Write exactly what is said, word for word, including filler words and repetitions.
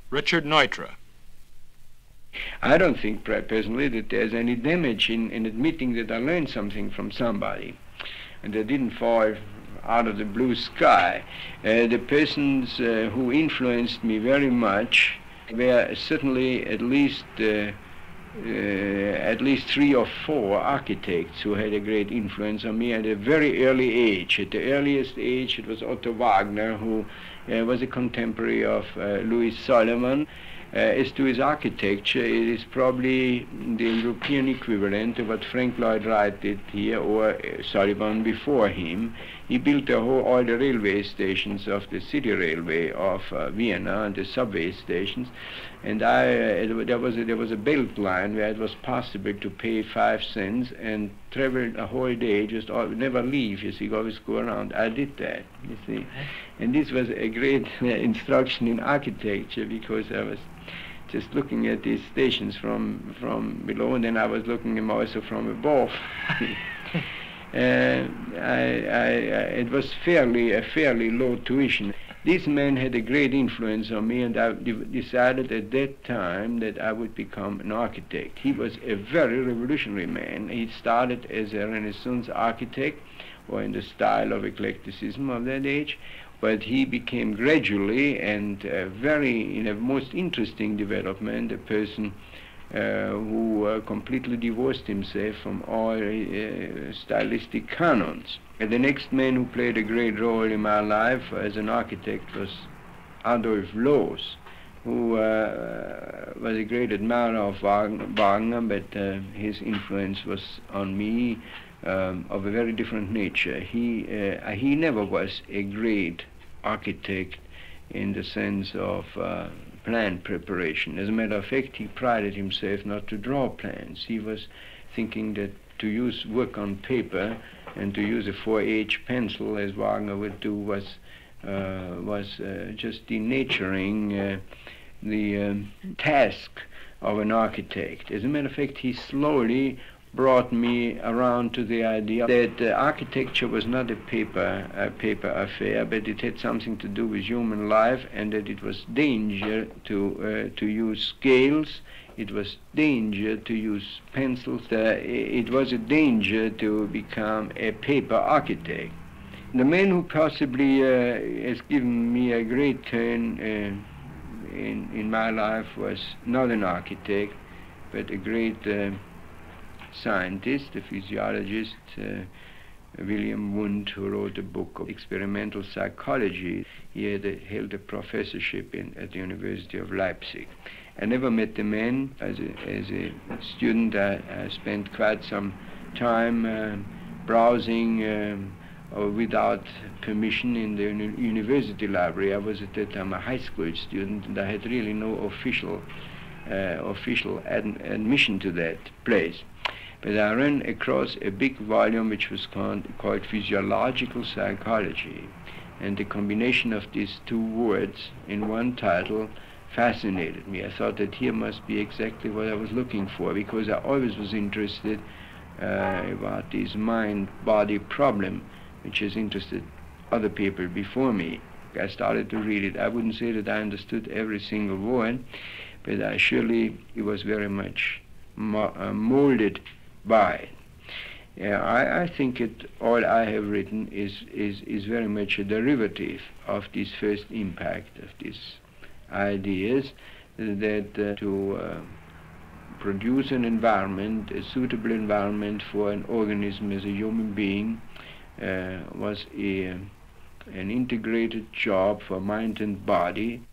Richard Neutra. I don't think personally that there's any damage in, in admitting that I learned something from somebody and that didn't fall out of the blue sky. Uh, the persons uh, who influenced me very much were certainly at least uh, uh, at least three or four architects who had a great influence on me at a very early age. At the earliest age, it was Otto Wagner, who uh, was a contemporary of uh, Louis Solomon. Uh, as to his architecture, it is probably the European equivalent of what Frank Lloyd Wright did here, or uh, Sullivan before him. He built the whole, all the railway stations of the city railway of uh, Vienna and the subway stations. And I, uh, there was a, there was a belt line where it was possible to pay five cents and travel a whole day, just all, never leave. You see, always go around. I did that. You see, and this was a great uh, instruction in architecture, because I was just looking at these stations from from below, and then I was looking at them also from above. uh, I, I, I, it was fairly a fairly low tuition. This man had a great influence on me, and I de decided at that time that I would become an architect. He was a very revolutionary man. He started as a Renaissance architect, or in the style of eclecticism of that age, but he became gradually and uh, very, in a most interesting development, a person uh, who uh, completely divorced himself from all uh, stylistic canons. And the next man who played a great role in my life as an architect was Adolf Loos, who uh, was a great admirer of Wagner, but uh, his influence was on me Um, of a very different nature. He, uh, he never was a great architect in the sense of uh, plan preparation. As a matter of fact, he prided himself not to draw plans. He was thinking that to use work on paper and to use a four H pencil, as Wagner would do, was, uh, was uh, just denaturing uh, the um, task of an architect. As a matter of fact, he slowly brought me around to the idea that uh, architecture was not a paper, a paper affair, but it had something to do with human life, and that it was danger to uh, to use scales. It was danger to use pencils. Uh, it was a danger to become a paper architect. The man who possibly uh, has given me a great turn uh, in in my life was not an architect, but a great Uh, scientist, a physiologist, uh, William Wundt, who wrote a book of experimental psychology. He had a, held a professorship in, at the University of Leipzig. I never met the man. As a, as a student, I, I spent quite some time uh, browsing um, uh, without permission in the uni university library. I was at that time a high school student, and I had really no official, uh, official ad admission to that place. But I ran across a big volume which was called, called Physiological Psychology, and the combination of these two words in one title fascinated me. I thought that here must be exactly what I was looking for, because I always was interested uh, about this mind-body problem, which has interested other people before me. I started to read it. I wouldn't say that I understood every single word, but I surely it was very much mo uh, molded by it. Yeah, I, I think it, all I have written is, is, is very much a derivative of this first impact of these ideas, that uh, to uh, produce an environment, a suitable environment for an organism as a human being, uh, was a, an integrated job for mind and body,